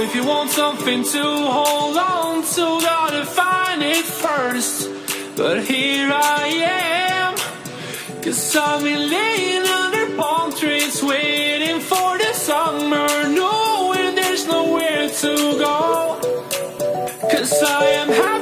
if you want something to hold on to, gotta find it first. But here I am, 'cause I've been laying under palm trees, waiting for the summer, knowing there's nowhere to go. 'Cause I am happy